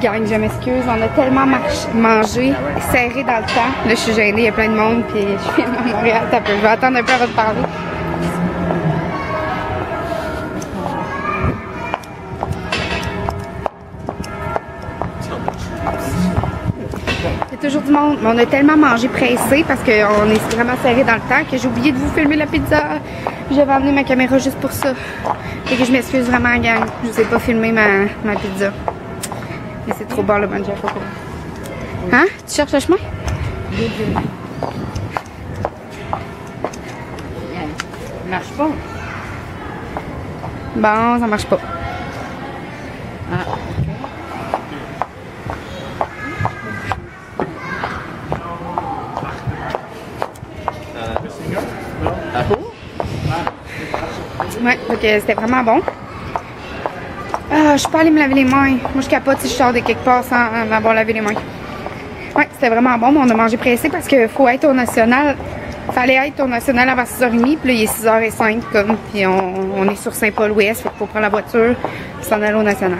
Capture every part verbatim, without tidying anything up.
Gang, je m'excuse, on a tellement mangé, serré dans le temps. Là, je suis gênée, il y a plein de monde, puis je filme à Montréal. T'as peu. Je vais attendre un peu avant de parler. Il y a toujours du monde, mais on a tellement mangé pressé parce qu'on est vraiment serré dans le temps que j'ai oublié de vous filmer la pizza. J'avais emmené ma caméra juste pour ça. Et que je m'excuse vraiment, gang. Je vous ai pas filmé ma, ma pizza. Mais c'est trop bon le Mangia Foco. Hein? Tu cherches le chemin? Ça marche pas. Bon, ça marche pas. Ah. Ouais, donc c'était vraiment bon. Ah, je suis pas allée me laver les mains. Moi, je capote si je sors de quelque part sans m'avoir lavé les mains. Ouais, c'était vraiment bon, mais on a mangé pressé parce qu'il faut être au national. Fallait être au national avant six heures trente, puis là, il est six heures cinq, comme, puis on, on est sur Saint-Paul-Ouest, fait qu'il faut prendre la voiture et s'en aller au national.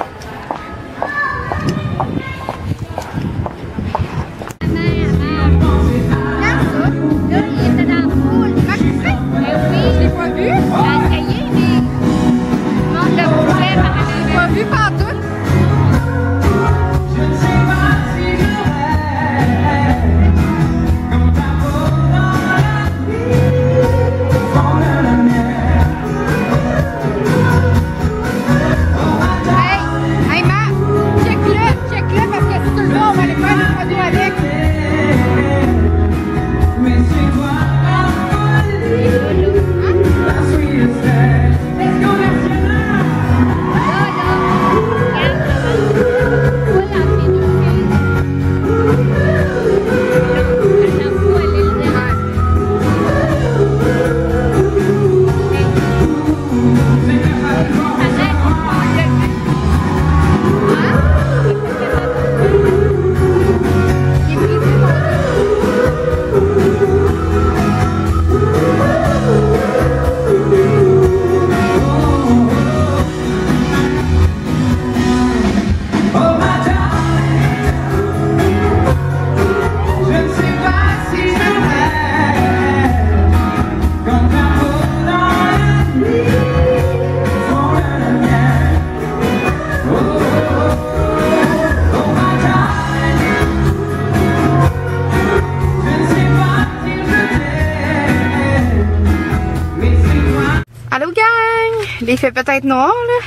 Il fait peut-être noir là,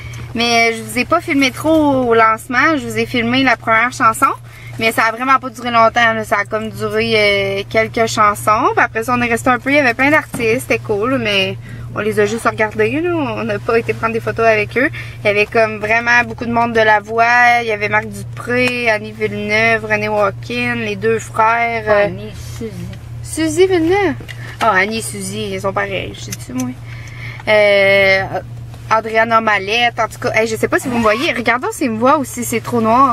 mais je vous ai pas filmé trop au lancement. Je vous ai filmé la première chanson, mais ça a vraiment pas duré longtemps là. Ça a comme duré euh, quelques chansons, puis après ça on est resté un peu. Il y avait plein d'artistes, c'était cool, mais on les a juste regardés là. On n'a pas été prendre des photos avec eux. Il y avait comme vraiment beaucoup de monde de la voix. Il y avait Marc Dupré, Annie Villeneuve, René Walkin, les deux frères. Euh, Annie, Suzy. Suzy Villeneuve. Ah, oh, Annie et Suzy, ils sont pareils, je sais-tu moi. Euh, Adriana Mallette, en tout cas, hey, je sais pas si vous me voyez. Regardons si me voit ou si c'est trop noir.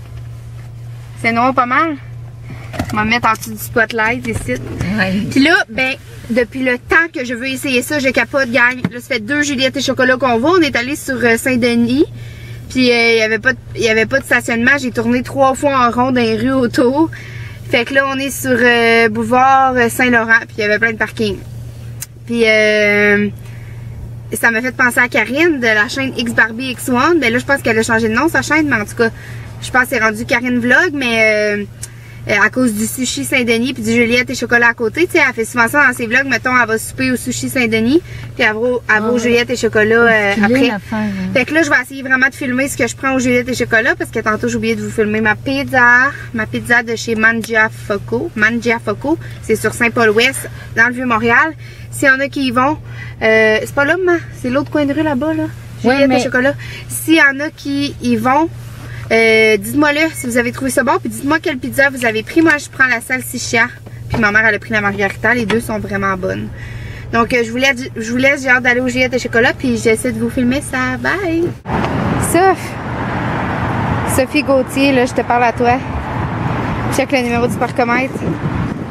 C'est noir pas mal. On va me mettre en dessous du spotlight ici. Ouais. Puis là, ben, depuis le temps que je veux essayer ça, je capote, gang. Là, ça fait deux Juliette et Chocolat qu'on va. On est allé sur euh, Saint-Denis. Puis il euh, y avait pas de, y avait pas de stationnement. J'ai tourné trois fois en rond dans les rues autour. Fait que là, on est sur euh, Boulevard Saint-Laurent. Puis il y avait plein de parking. Puis euh, ça m'a fait penser à Karine de la chaîne X Barbie X un. Ben là, je pense qu'elle a changé de nom, sa chaîne, mais en tout cas, je pense que c'est rendu Karine Vlog, mais euh, à cause du sushi Saint-Denis puis du Juliette et Chocolat à côté, tu sais, elle fait souvent ça dans ses vlogs. Mettons, elle va souper au sushi Saint-Denis, puis elle va au, elle va au Juliette et Chocolat euh, après. Hein. Fait que là, je vais essayer vraiment de filmer ce que je prends au Juliette et Chocolat, parce que tantôt, j'ai oublié de vous filmer ma pizza, ma pizza de chez Mangia Foco. Mangia Foco, c'est sur Saint-Paul-Ouest, dans le Vieux-Montréal. S'il y en a qui y vont, euh, c'est pas là, c'est l'autre coin de rue là-bas, là. Juliette ouais, mais... et Chocolat. S'il y en a qui y vont, euh, dites-moi là si vous avez trouvé ça bon, puis dites-moi quelle pizza vous avez pris. Moi, je prends la salsiccia, puis ma mère, elle a pris la margarita. Les deux sont vraiment bonnes. Donc, euh, je vous laisse, je vous laisse, j'ai hâte d'aller au Juliette et Chocolat, puis j'essaie de vous filmer ça. Bye! Soph! Sophie Gauthier, là, je te parle à toi. Check le numéro du parcomètre.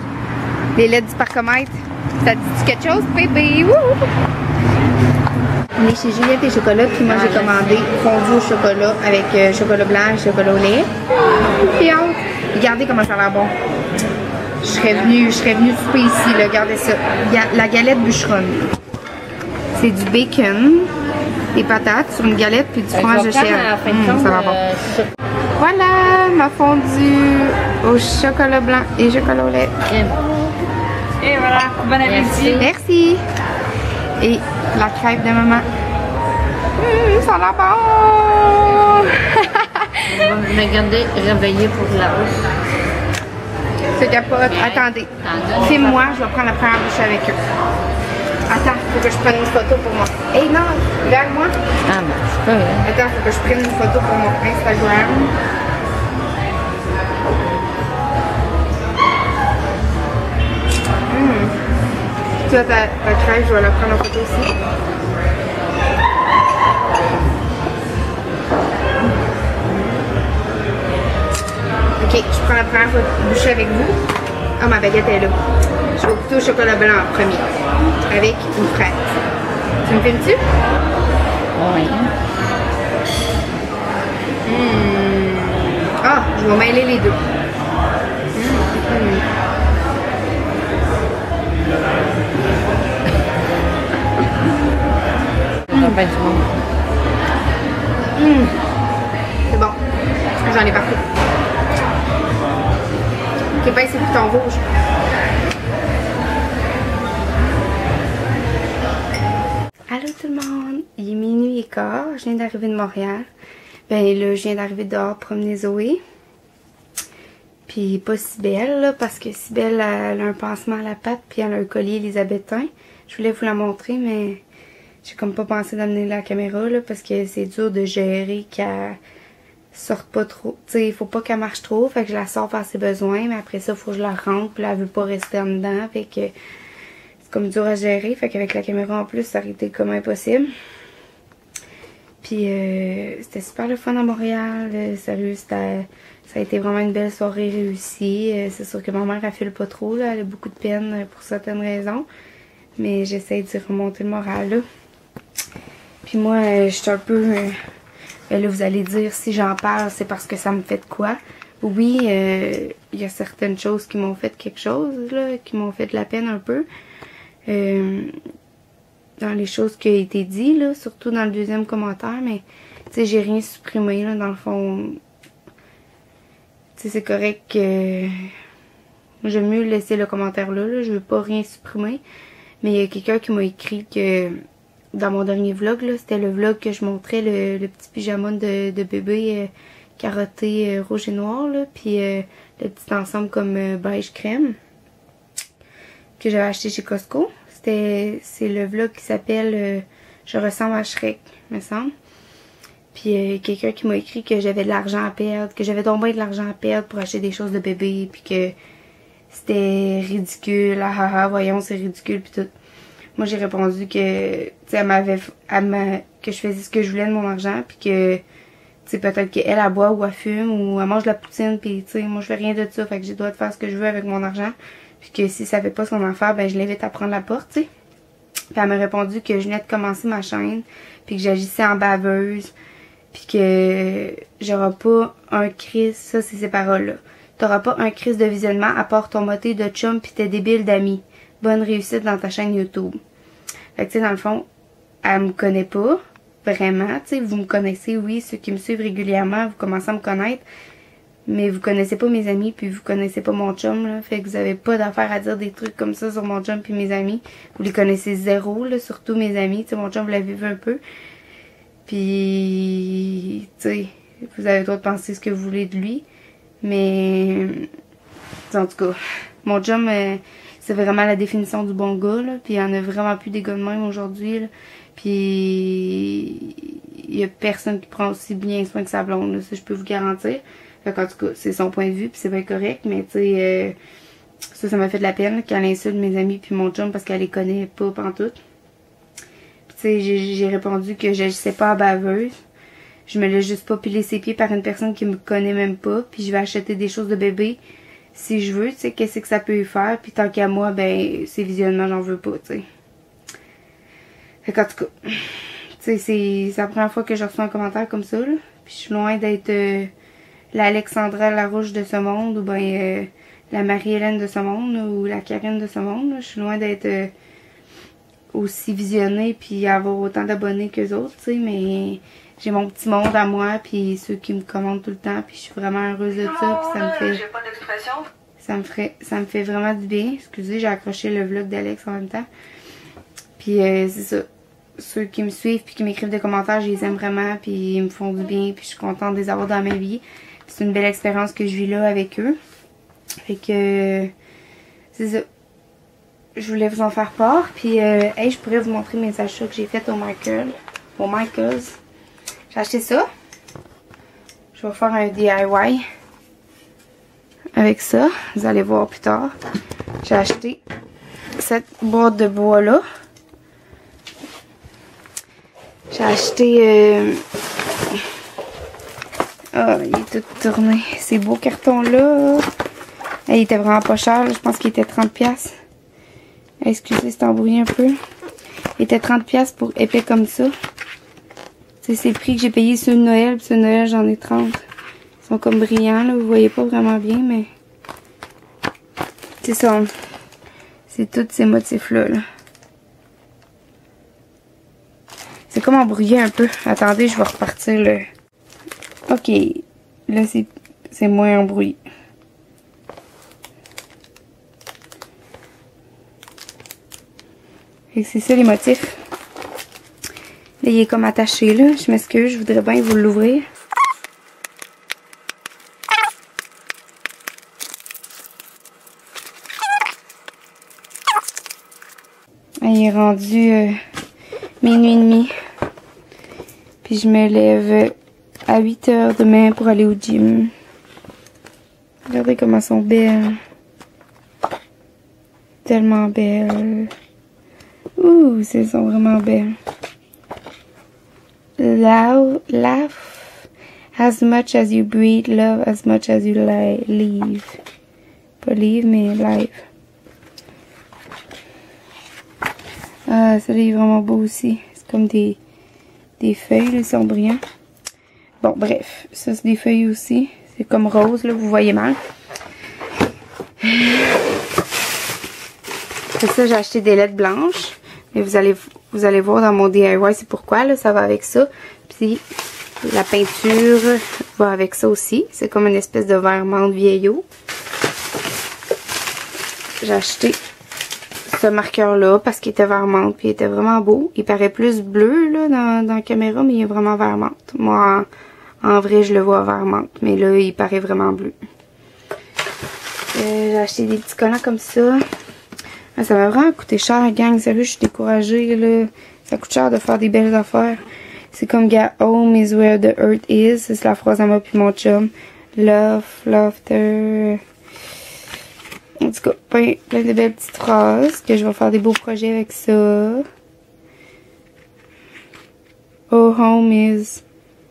Les lettres du parcomètre. Ça te dit quelque chose, bébé? Wouhou! On est chez Juliette et Chocolat, puis moi j'ai commandé fondu au chocolat avec euh, chocolat blanc et chocolat au lait. Puis regardez comment ça a l'air bon. Je serais venue, je serais venue souper ici, là, regardez ça. La galette bûcheronne. C'est du bacon, des patates sur une galette, puis du fromage de chèvre. Mmh, ça va bon. Euh, voilà ma fondue au chocolat blanc et chocolat au lait. Et voilà, bon appétit. Merci. Et la crêpe de maman. Mmh, ça a l'air bon. On va me garder réveillée pour la hausse. C'est capote. Attendez. Filme-moi, je vais prendre la première bouchée avec eux. Attends, faut que je prenne une photo pour moi. Hey non, regarde-moi. Ah ben, c'est pas vrai. Attends, faut que je prenne une photo pour mon Instagram. Mmh. Tu vois ta, ta crêpe, je vais la prendre en photo aussi. Ok, je prends la première bouchée avec vous. Ah, ma baguette est là. Je vais goûter au chocolat blanc en premier. Avec une fraise. Tu me filmes-tu? Oui. Mmh. Ah, je vais mêler les deux. Mmh. Ça va être bon. Mmh. C'est bon. J'en ai partout. Ok, ben c'est tout en rouge. Allô tout le monde, il est minuit et quart, je viens d'arriver de Montréal. Ben là, je viens d'arriver dehors promener Zoé. Puis pas Cybelle là, parce que Cybelle elle a un pansement à la patte puis elle a un collier élisabétain. Je voulais vous la montrer, mais j'ai comme pas pensé d'amener la caméra là, parce que c'est dur de gérer qu'elle sorte pas trop. Tu sais, il faut pas qu'elle marche trop, fait que je la sors par ses besoins, mais après ça, il faut que je la rentre, puis là, elle veut pas rester en dedans, fait que c'est comme dur à gérer, fait qu'avec la caméra en plus, ça aurait été comme impossible. Puis euh, c'était super le fun à Montréal, euh, sérieux, c'était, ça a été vraiment une belle soirée réussie. Euh, c'est sûr que ma mère, elle file pas trop, là, elle a beaucoup de peine pour certaines raisons, mais j'essaie de remonter le moral, là. Puis moi, euh, je suis un peu... Euh, ben là, vous allez dire, si j'en parle, c'est parce que ça me fait de quoi. Oui, il euh, y a certaines choses qui m'ont fait quelque chose, là, qui m'ont fait de la peine un peu. Euh, dans les choses qui ont été dites, là, surtout dans le deuxième commentaire, mais tu sais, j'ai rien supprimé, là, dans le fond. Tu sais, c'est correct que... J'aime mieux laisser le commentaire là, là, je veux pas rien supprimer. Mais il y a quelqu'un qui m'a écrit que... Dans mon dernier vlog, là, c'était le vlog que je montrais, le, le petit pyjama de, de bébé euh, carotté euh, rouge et noir, là, puis euh, le petit ensemble comme euh, beige crème que j'avais acheté chez Costco. C'était, c'est le vlog qui s'appelle euh, Je ressemble à Shrek, me semble. Puis euh, quelqu'un qui m'a écrit que j'avais de l'argent à perdre, que j'avais donc bien de l'argent à perdre pour acheter des choses de bébé, puis que c'était ridicule, ah ah ah, voyons, c'est ridicule, puis tout. Moi, j'ai répondu que, tu sais, elle m'avait, elle m'a, que je faisais ce que je voulais de mon argent, puis que, tu sais, peut-être qu'elle, elle boit ou elle fume, ou elle mange de la poutine, puis, tu sais, moi, je fais rien de ça, fait que j'ai le droit de faire ce que je veux avec mon argent, puis que si ça fait pas son affaire, ben, je l'invite à prendre la porte, tu sais. Puis elle m'a répondu que je venais de commencer ma chaîne, puis que j'agissais en baveuse, puis que j'aurai pas un crise, ça, c'est ces paroles-là. T'auras pas un crise de visionnement à part ton moté de chum pis tes débiles d'amis. Bonne réussite dans ta chaîne YouTube. Fait que tu sais, dans le fond, elle me connaît pas, vraiment, tu sais, vous me connaissez, oui, ceux qui me suivent régulièrement, vous commencez à me connaître, mais vous connaissez pas mes amis, puis vous connaissez pas mon chum, là, fait que vous avez pas d'affaire à dire des trucs comme ça sur mon chum puis mes amis. Vous les connaissez zéro, là, surtout mes amis, tu sais, mon chum, vous l'avez vu un peu. Puis, tu sais, vous avez le droit de penser ce que vous voulez de lui, mais, en tout cas, mon chum... Euh, c'est vraiment la définition du bon gars, là. Puis il y en a vraiment plus des gars de même aujourd'hui, là. Puis il y a personne qui prend aussi bien soin que sa blonde, là. Ça, je peux vous garantir. Fait qu'en tout cas, c'est son point de vue, puis c'est bien correct. Mais tu sais, euh, ça, ça m'a fait de la peine, là, quand elle insulte mes amis puis mon chum parce qu'elle les connaît pas pantoute. Puis tu sais, j'ai répondu que j'agissais pas en baveuse. Je me laisse juste pas piler ses pieds par une personne qui me connaît même pas. Puis je vais acheter des choses de bébé si je veux, tu sais, qu'est-ce que ça peut y faire. Puis tant qu'à moi, ben, ces visionnements, j'en veux pas, tu sais. Fait qu'en tout cas, tu sais, c'est la première fois que je reçois un commentaire comme ça, là. Puis je suis loin d'être euh, l'Alexandra Larouche de ce monde, ou bien euh, la Marie-Hélène de ce monde, là, ou la Karine de ce monde, là. Je suis loin d'être euh, aussi visionnée, puis avoir autant d'abonnés qu'eux autres, tu sais, mais j'ai mon petit monde à moi, puis ceux qui me commandent tout le temps, puis je suis vraiment heureuse de ça, puis ça me fait... J'ai pas d'expression. Ça me, ferait, ça me fait vraiment du bien. Excusez, j'ai accroché le vlog d'Alex en même temps. Puis euh, c'est ça. Ceux qui me suivent puis qui m'écrivent des commentaires, je les aime vraiment. Puis ils me font du bien. Puis je suis contente de les avoir dans ma vie. C'est une belle expérience que je vis là avec eux. Fait que... c'est ça. Je voulais vous en faire part. Puis euh, hey, je pourrais vous montrer mes achats que j'ai fait au Michael. Au Michael's. J'ai acheté ça. Je vais faire un D I Y. Avec ça, vous allez voir plus tard. J'ai acheté cette boîte de bois là. J'ai acheté euh... oh, il est tout tourné. Ces beaux cartons là. Il était vraiment pas cher, là. Je pense qu'il était trente piastres. Excusez, c'est embrouillé un peu. Il était trente piastres pour épais comme ça. C'est le prix que j'ai payé sur le Noël. Puis sur le Noël, j'en ai trente. Ils sont comme brillants, là. Vous voyez pas vraiment bien, mais... c'est ça. C'est tous ces motifs-là. Là. C'est comme embrouillé un peu. Attendez, je vais repartir le... ok. Là, c'est moins embrouillé. Et c'est ça les motifs. Là, il est comme attaché, là. Je m'excuse, je voudrais bien vous l'ouvrir. Il est rendu euh, minuit et demi. Puis je me lève à huit heures demain pour aller au gym. Regardez comment elles sont belles. Tellement belles. Ouh, elles sont vraiment belles. Love, laugh as much as you breathe, love as much as you live. Pas live, mais live. Ah, celui-là est vraiment beau aussi. C'est comme des, des feuilles, là, ils sont brillants. Bon, bref. Ça, c'est des feuilles aussi. C'est comme rose, là, vous voyez mal. Après ça, j'ai acheté des lettres blanches. Mais vous allez, vous allez voir dans mon D I Y, c'est pourquoi, là, ça va avec ça. Puis, la peinture va avec ça aussi. C'est comme une espèce de vert menthe vieillot. J'ai acheté ce marqueur-là parce qu'il était vert menthe, puis il était vraiment beau. Il paraît plus bleu, là, dans, dans la caméra, mais il est vraiment vert menthe. Moi, en, en vrai, je le vois vert menthe, mais là, il paraît vraiment bleu. Euh, j'ai acheté des petits collants comme ça. Ah, ça m'a vraiment coûté cher, gang. Sérieux, je suis découragée, là. Ça coûte cher de faire des belles affaires. C'est comme, gars, home is where the earth is. C'est la phrase à moi puis mon chum. Love, laughter. En tout cas, plein, plein de belles petites phrases. Que je vais faire des beaux projets avec ça. Oh, home is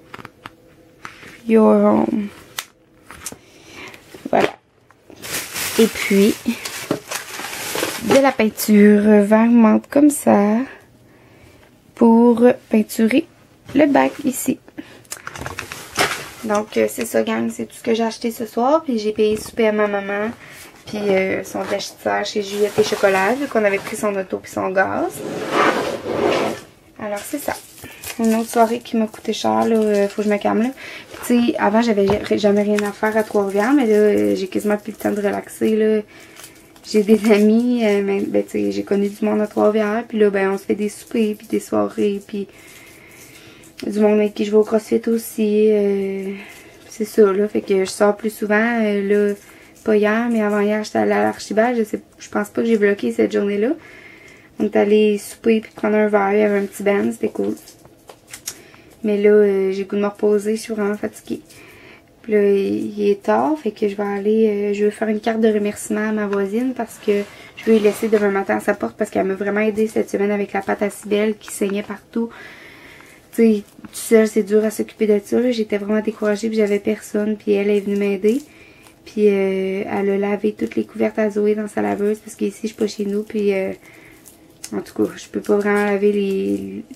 your home. Voilà. Et puis, de la peinture vert menthe comme ça. Pour peinturer le bac ici. Donc, euh, c'est ça, gang. C'est tout ce que j'ai acheté ce soir. Puis j'ai payé souper à ma maman. Puis euh, son acheteur chez Juliette et Chocolat, vu qu'on avait pris son auto puis son gaz. Alors, c'est ça. Une autre soirée qui m'a coûté cher, là. Euh, faut que je me calme, là. Tu sais, avant, j'avais jamais rien à faire à Trois-Rivières. Mais là, euh, j'ai quasiment plus le temps de relaxer, là. J'ai des amis, euh, ben, ben tu sais, j'ai connu du monde à Trois-Rivières. Puis là, ben, on se fait des soupers, puis des soirées, puis du monde avec qui je vais au CrossFit aussi. Euh, c'est ça, là. Fait que je sors plus souvent, euh, là. Pas hier, mais avant hier, j'étais allée à l'Archibald. Je sais, je pense pas que j'ai bloqué cette journée-là. On est allé souper puis prendre un verre. Il y avait un petit band, c'était cool. Mais là, euh, j'ai le goût de me reposer. Je suis vraiment fatiguée. Puis là, il est tard, fait que je vais aller... Euh, je vais faire une carte de remerciement à ma voisine parce que je veux lui laisser demain matin à sa porte parce qu'elle m'a vraiment aidé cette semaine avec la pâte à cibelle qui saignait partout. Tu sais, tout seul, c'est dur à s'occuper de ça. J'étais vraiment découragée puis j'avais personne. Puis elle est venue m'aider. Puis euh, elle a lavé toutes les couvertes à Zoé dans sa laveuse parce qu'ici je suis pas chez nous. Puis euh, en tout cas, je peux pas vraiment laver les,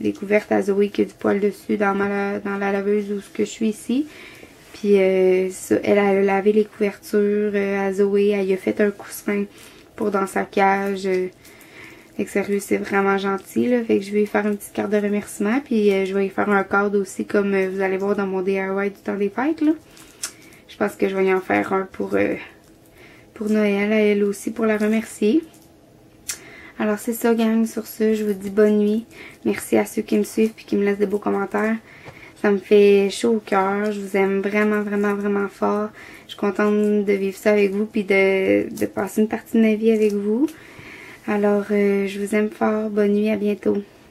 les couvertes à Zoé qui a du poil dessus dans, ma, dans la laveuse où ce que je suis ici. Puis euh, ça, elle a lavé les couvertures euh, à Zoé, elle y a fait un coussin pour dans sa cage. Euh, fait que sérieux, c'est vraiment gentil, là. Fait que je vais lui faire une petite carte de remerciement. Puis euh, je vais lui faire un cadre aussi, comme euh, vous allez voir dans mon D I Y du temps des fêtes, là. Je pense que je vais y en faire un pour, euh, pour Noël, à elle aussi, pour la remercier. Alors c'est ça, gang. Sur ce, je vous dis bonne nuit. Merci à ceux qui me suivent et qui me laissent des beaux commentaires. Ça me fait chaud au cœur. Je vous aime vraiment, vraiment, vraiment fort. Je suis contente de vivre ça avec vous puis de, de passer une partie de ma vie avec vous. Alors, euh, je vous aime fort. Bonne nuit. À bientôt.